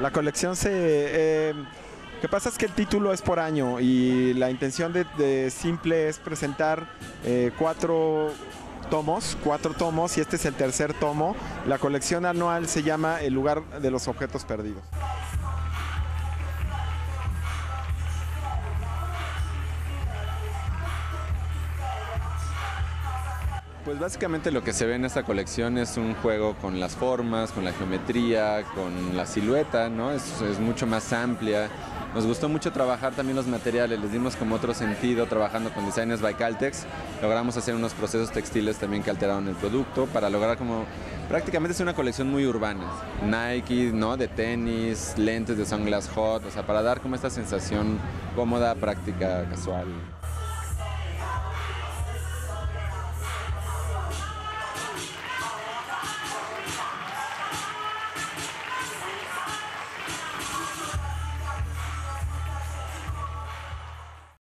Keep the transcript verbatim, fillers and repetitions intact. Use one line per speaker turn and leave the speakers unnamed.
La colección se... Eh, lo que pasa es que el título es por año y la intención de, de Simple es presentar eh, cuatro tomos, cuatro tomos y este es el tercer tomo. La colección anual se llama El lugar de los objetos perdidos.
Pues básicamente lo que se ve en esta colección es un juego con las formas, con la geometría, con la silueta, ¿no? Es, es mucho más amplia. Nos gustó mucho trabajar también los materiales, les dimos como otro sentido trabajando con Designers by Caltex. Logramos hacer unos procesos textiles también que alteraron el producto para lograr como prácticamente es una colección muy urbana. Nike, ¿no? De tenis, lentes de Sunglass Hut, o sea, para dar como esta sensación cómoda, práctica, casual.